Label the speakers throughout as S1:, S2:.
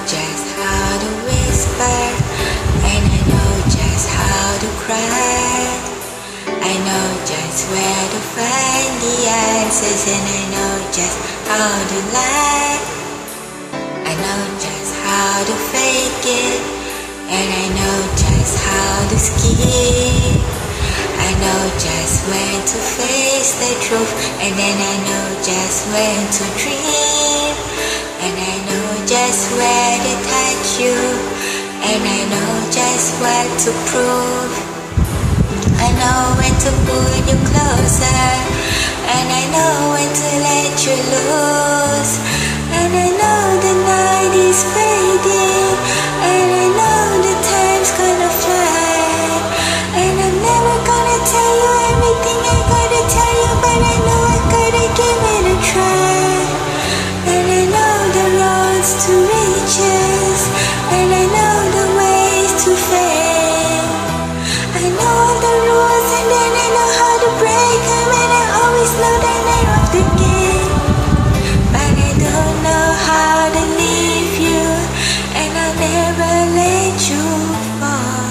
S1: just how to whisper, and I know just how to cry. I know just where to find the answers, and I know just how to lie. I know just how to fake it, and I know just how to skip. I know just when to face the truth, and then I know just when to dream. And I know just where to touch you, and I know just what to prove. I know when to pull you closer, and I know when to let you loose. And I know the night is fading, and I know the time's gonna fly. And I'm never gonna tell you everything I gotta tell you, but I know I gotta give it a try. And I know the roads to riches, and I know the ways to fame. I know all the rules, and then I know how to break them, and I always know the name of the game. But I don't know how to leave you, and I'll never let you fall.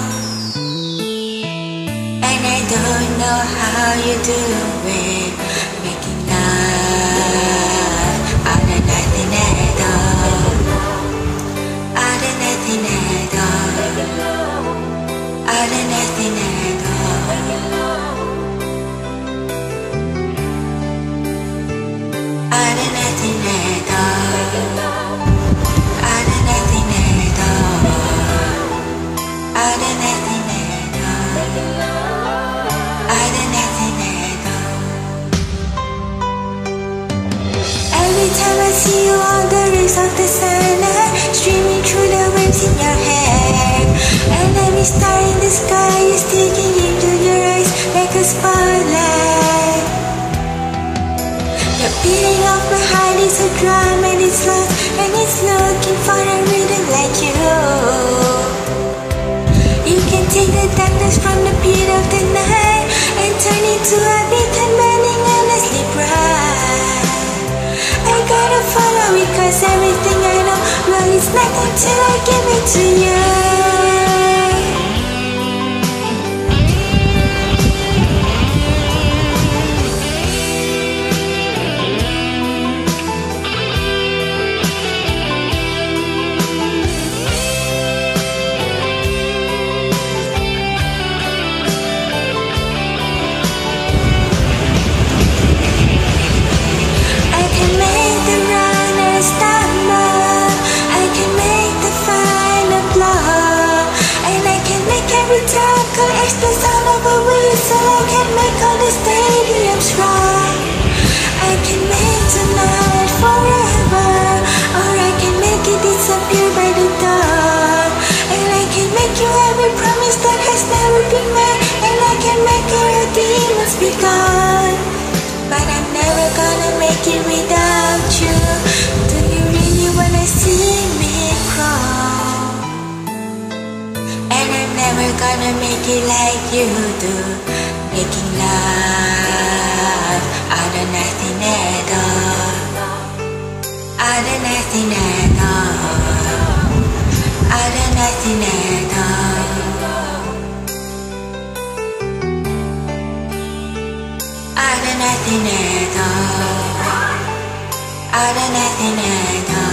S1: And I don't know how you do it, making love out of nothing at all. Out of nothing at all. Out of nothing at all. Out of nothing at all. Out of nothing at all. Out of nothing at all. Out of nothing at all. Every time I see you on the rays of the sun are streaming through the waves in your head. And every star in the sky is taking into your eyes like a spotlight. The beating of my heart is a drum, and it's lost, and it's looking for a rhythm like you. You can take the darkness from the beat of the night and turn it to a beat and burning endlessly bright. I gotta follow it, 'cause everything I know, well, it's nothing till I give it to you. It's the sound of a whistle. I can make all the stadiums rock. I can make tonight forever, or I can make it disappear by the dawn. And I can make you every promise that has never been made, and I can make all your demons be gone. But I'm never gonna make it without you. Do you really wanna see me crawl? And I'm never gonna make it like you do, making love out of nothing at all. Out of nothing at all. Out of nothing at all. Out of nothing at all. Out of nothing at all.